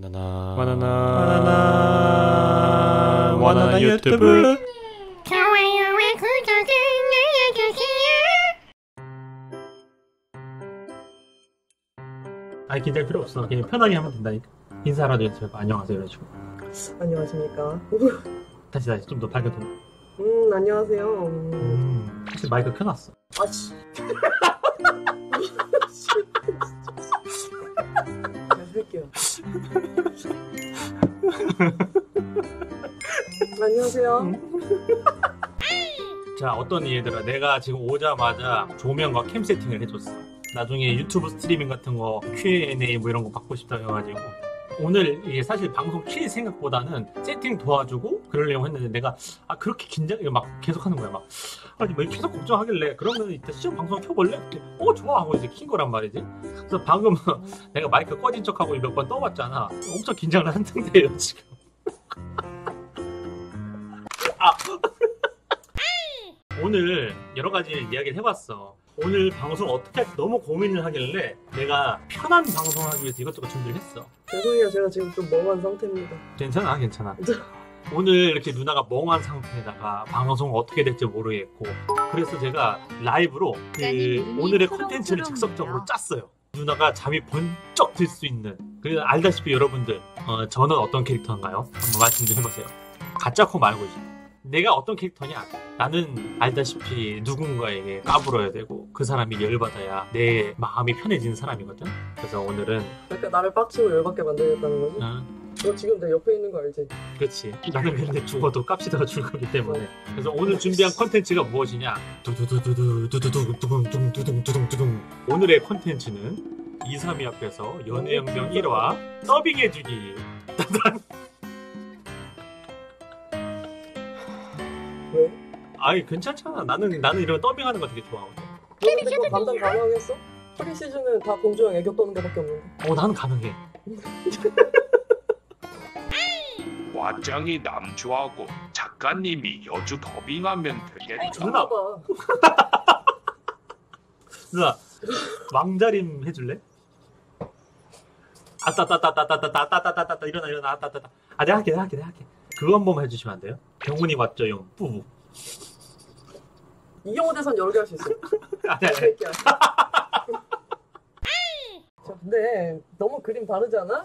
바나나 유튜브. 좋아요와 구독을 눌러주세요. 아니 긴장 필요 없어. 그냥 편하게 하면 된다니까. 인사라도 해서 안녕하세요 이러시고. 안녕하십니까. 다시 좀 더 밝게 좀. 안녕하세요. 사실 마이크 켜놨어. 아씨. 할게요. 안녕하세요. 자, 어떤 얘들아, 내가 지금 오자마자 조명과 캠 세팅을 해줬어. 나중에 유튜브 스트리밍 같은 거 Q&A 뭐 이런 거 받고 싶다고 해가지고 오늘 이게 사실 방송 킬 생각보다는 세팅 도와주고 그러려고 했는데 내가 그렇게 막 계속 하는 거야. 막 아니 왜 계속 걱정하길래 그러면 이따 시험 방송 켜볼래? 좋아 하고 이제 킨 거란 말이지. 그래서 방금 내가 마이크 꺼진 척하고 몇 번 떠봤잖아. 엄청 긴장을 한 상태예요 지금. 오늘 여러 가지 이야기를 해봤어. 오늘 방송 어떻게 할지 너무 고민을 하길래 내가 편한 방송을 하기 위해서 이것저것 준비를 했어. 죄송해요. 제가 지금 좀 멍한 상태입니다. 괜찮아. 오늘 이렇게 누나가 멍한 상태에다가 방송 어떻게 될지 모르겠고 그래서 제가 라이브로 오늘의 콘텐츠를 즉석적으로 짰어요. 누나가 잠이 번쩍 들 수 있는. 그래서 알다시피 여러분들 저는 어떤 캐릭터인가요? 한번 말씀 좀 해보세요. 가짜코 말고지. 내가 어떤 캐릭터냐? 나는 알다시피 누군가에게 까불어야 되고 그 사람이 열받아야 내 마음이 편해지는 사람이거든. 그래서 오늘은 그러니까 나를 빡치고 열받게 만들겠다는 거지? 너 지금 내 옆에 있는 거 알지? 그렇지. 나는 근데 죽어도 깝치다가 줄 거기 때문에. 그래서 오늘 준비한 콘텐츠가 무엇이냐? 두두두두두두두둥두둥두둥두둥두둥. 오늘의 콘텐츠는 232 앞에서 연애혁명 1화 더빙해주기. 왜? 아니 괜찮잖아. 나는 이런 더빙하는 거 되게 좋아하거든. 너 근데 그거 감당 가능하겠어? 프리 시즌은 다 공주랑 애교 떠는 거밖에 없는데. 나는 가능해. 과장이 남주하고 작가님이 여주 더빙하면 되겠다. 누나. 누나 왕자림 해줄래? 아따따따따따따따따따따따 일어나 아따따따. 내가 할게. 그거 한 번만 해주시면 안 돼요? 병훈이 왔죠용 뿌부. 이경호 대선 여러 개 할 수 있어. 아니. 근데 너무 그림 다르지 않아?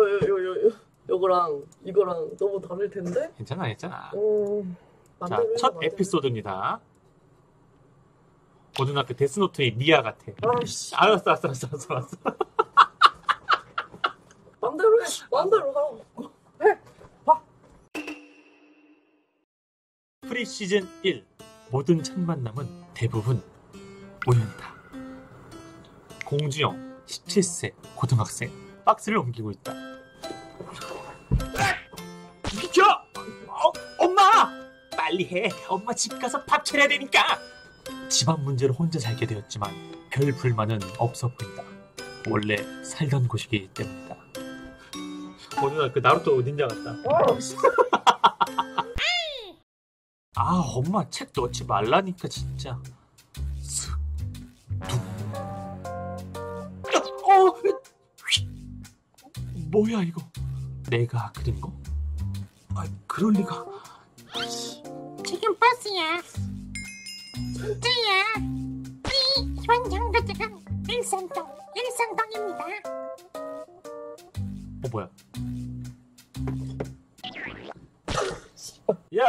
요거랑 이거랑 너무 다를 텐데? 괜찮아. 자, 첫 맞아. 에피소드입니다. 고등학교 데스노트의 니아 같아. 아이씨. 알았어. 맘대로 하라고. 해. 봐. 프리 시즌 1. 모든 첫 만남은 대부분 우연이다. 공주영 17세 고등학생 박스를 옮기고 있다. 비켜! 엄마! 빨리 해. 엄마 집 가서 밥 차려야 되니까. 집안 문제로 혼자 살게 되었지만 별 불만은 없어 보인다. 원래 살던 곳이기 때문이다. 누나 그 나루토 닌자 같다. 엄마 책 넣지 말라니까 진짜. 뭐야 이거? 내가 그린 거? 그럴 리가. 지금 버스야. 저야. 우리 현장가족은 일산동입니다. 뭐야? 야!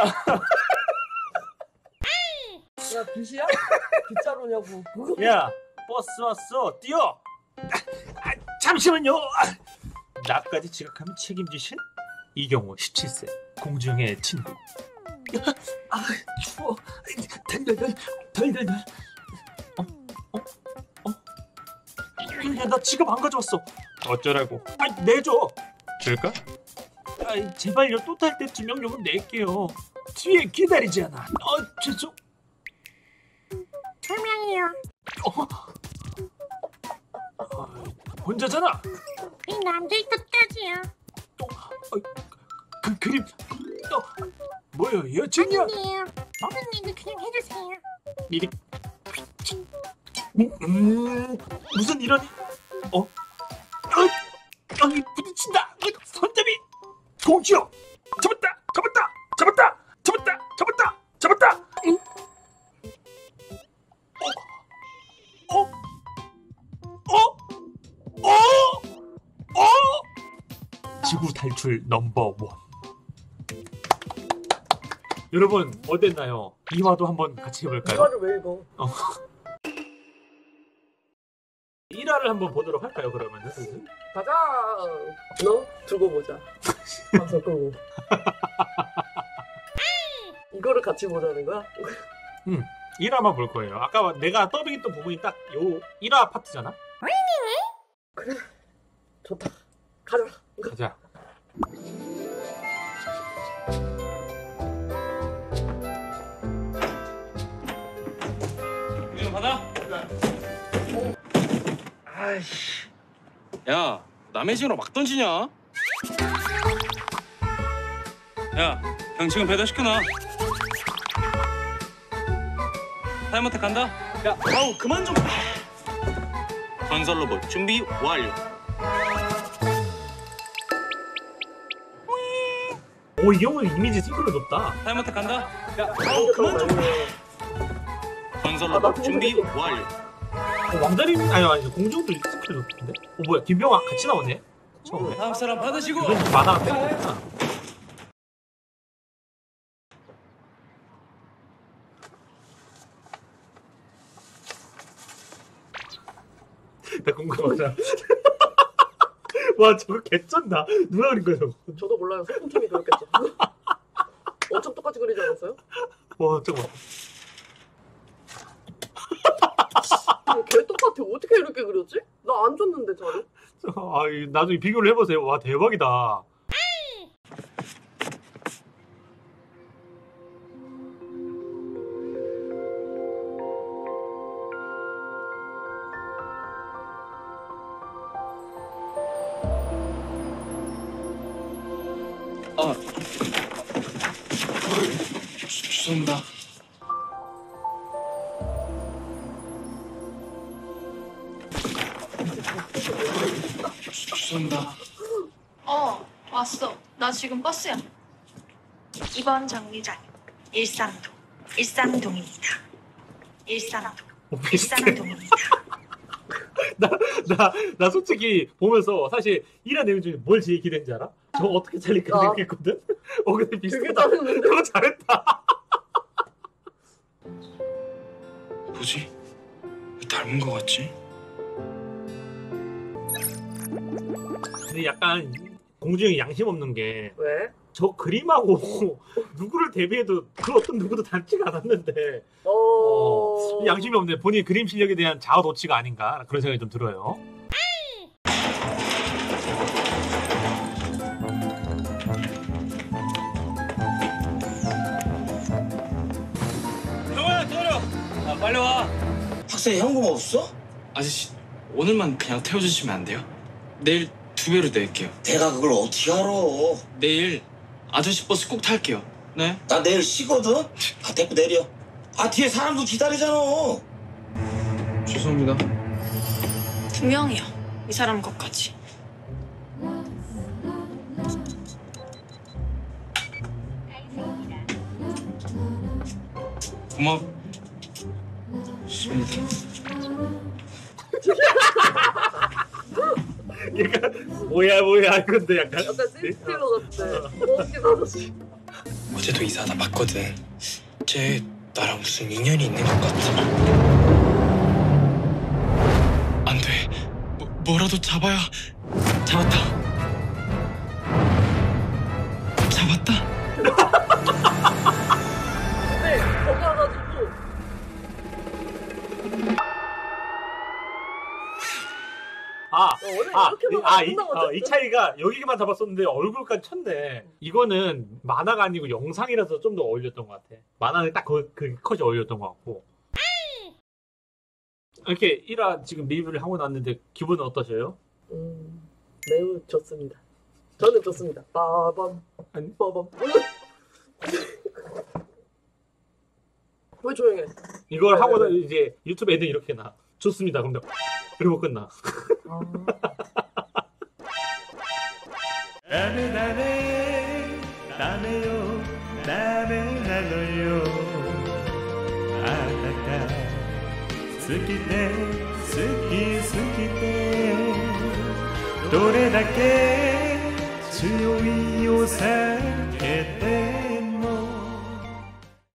야, 빗이야? 빗자루냐고. 야! 버스 왔어! 뛰어! 잠시만요! 나까지 지각하면 책임지신? 이경호 17세 공주영의 친구. 추워. 덜덜덜. 야, 나 지갑 안 가져왔어. 어쩌라고? 내줘. 줄까? 제발요. 또 탈 때 지명료는 낼게요. 뒤에 기다리지 않아. 죄송. 조명이요. 혼자잖아. 이 남자의 끝까지요. 그 그림 뭐야? 여친이야? 아니에요. 선생님도 그냥 해주세요. 미리 무슨 이러니? 부딪힌다. 공주여! 잡았다! 잡았다! 잡았다! 잡았다! 잡았다! 잡았다! 응? 어? 어? 어? 어? 어? 지구 탈출 넘버 1. 여러분 어땠나요? 이화도 한번 같이 해볼까요? 이화를 왜 읽어? 1화를 한번 보도록 할까요 그러면은? 가자. 너 두고 보자. 방송 끄고. 이거를 같이 보자는 거야? 1화만 볼 거예요. 아까 내가 더빙했던 부분이 딱 요 1화 파트잖아? 그래. 좋다. 가자. 가자. 이거 받아. 아이씨. 야, 남의 집으로 막 던지냐? 야, 형 지금 배달 시켜놔. 타임어택 간다. 야, 아우 그만 좀. 건설 로봇 준비 완료. 오, 이 형은 이미지 싱크로 높다. 타임어택 간다. 야, 아우 그만 좀. 건설 로봇 준비 완료. 왕다리 아니 공중도 싱크로 높던데? 뭐야 김병아 같이 나오네? 처음에. 다음 사람 받으시고. 이건 좀 만화가 뺐구나. 나 궁금하다. 와 저거 개쩐다. 누가 그린 거야 저거? 저도 몰라요. 소품팀이 그렸겠죠. 엄청 똑같이 그리지 않았어요? 와 저거. 개 똑같아. 어떻게 이렇게 그렸지? 나 안 줬는데 자료. 아 나중에 비교를 해보세요. 와 대박이다. 죄송합니다. 죄송합니다. 왔어. 나 지금 버스야. 이번 정류장 일산동. 일산동입니다. 일산동. 일산동입니다. 나 솔직히 보면서 사실 이런 내용 중에 뭘 제일 기대했는지 알아? 저거 어떻게 잘릴까 생각했거든? 근데 되게 비슷하다. 잘했는데. 그거 잘했다. 뭐지? 왜 닮은 거 같지? 근데 약간 공주형이 양심 없는 게 저 왜? 그림하고 누구를 대비해도 그 어떤 누구도 닮지가 않았는데 양심이 없네. 본인 그림 실력에 대한 자아도취가 아닌가 그런 생각이 좀 들어요. 형아 기다려. 빨리 와. 학생 현금 없어? 아저씨 오늘만 그냥 태워주시면 안 돼요? 내일 2배로 낼게요. 내가 그걸 어떻게 알아? 내일 아저씨 버스 꼭 탈게요. 네? 나 내일 쉬거든? 데리고 내려. 뒤에 사람도 기다리잖아. 죄송합니다. 분명이야. 이 사람 것까지. 얘가 뭐야 근데 약간 약간 센스티로 같아. 웃긴 아저씨. 어제도 이사하다 봤거든. 쟤 나랑 무슨 인연이 있는 것 같아. 안 돼. 뭐라도 잡아야. 잡았다. 잡았다. 근데 거기 와가지고 원래 이렇게만 끝나거든? 이 차이가 여기만 잡았었는데 얼굴까지 쳤네. 이거는 만화가 아니고 영상이라서 좀 더 어울렸던 것 같아. 만화는 딱 그 컷이 어울렸던 것 같고. 이렇게 1화 지금 리뷰를 하고 났는데 기분은 어떠셔요? 매우 좋습니다. 저는 좋습니다. 빠밤 아니. 빠밤. 왜 조용해? 이걸 하고 이제 유튜브 애들 이렇게 나. 좋습니다. 그리고 끝나. 아. ダメよダメなのよあなた好きで好き好きでどれだけ強いを避けて